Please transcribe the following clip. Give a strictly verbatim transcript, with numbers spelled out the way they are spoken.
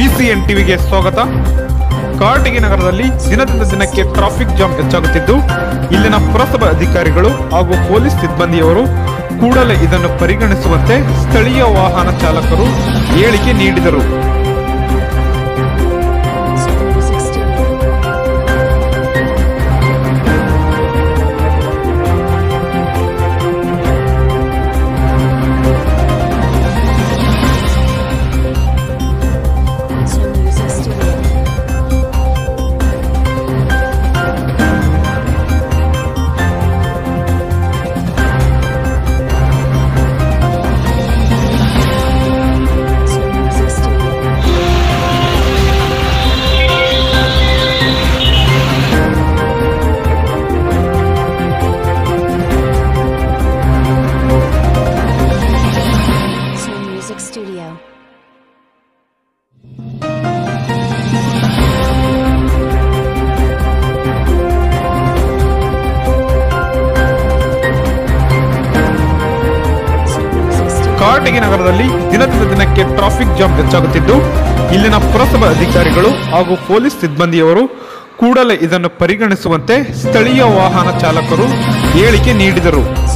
ಟಿಸಿಎನ್ ಟಿವಿಗೆ ಸ್ವಾಗತ. ಕಾರಟಗಿ ನಗರದಲ್ಲಿ ದಿನದಿಂದ ದಿನಕ್ಕೆ ಟ್ರಾಫಿಕ್ ಜಾಮ್ ಹೆಚ್ಚಾಗುತ್ತಿದ್ದು, ಇಲ್ಲಿನ ಪುರಸಭಾ ಅಧಿಕಾರಿಗಳು ಹಾಗೂ ಪೊಲೀಸ್ ಸಿಬ್ಬಂದಿಯವರು ಕೂಡಲೇ ಇದನ್ನು ಪರಿಗಣಿಸುವಂತೆ ಸ್ಥಳೀಯ ವಾಹನ ಚಾಲಕರು ಹೇಳಿಕೆ ನೀಡಿದರು. Studio. ಕಾರಟಗಿ ನಗರದಲ್ಲಿ ದಿನದಿಂದ ದಿನಕ್ಕೆ ಟ್ರಾಫಿಕ್ ಜಾಮ್ ಹೆಚ್ಚಾಗುತ್ತಿದ್ದು, ಇಲ್ಲಿನ ಪುರಸಭಾ ಅಧಿಕಾರಿಗಳು ಹಾಗೂ ಪೊಲೀಸ್ ಸಿಬ್ಬಂದಿಯವರು ಕೂಡಲೇ ಇದನ್ನು ಪರಿಗಣಿಸುವಂತೆ ಸ್ಥಳೀಯ ವಾಹನ ಚಾಲಕರು ಹೇಳಿಕೆ ನೀಡಿದರು.